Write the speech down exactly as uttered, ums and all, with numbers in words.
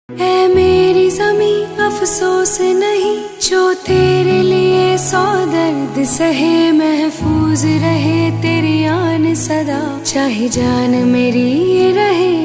ऐ मेरी ज़मीं अफसोस नहीं, जो तेरे लिए सौ दर्द सहे। महफूज रहे तेरी आन सदा, चाहे जान मेरी ये रहे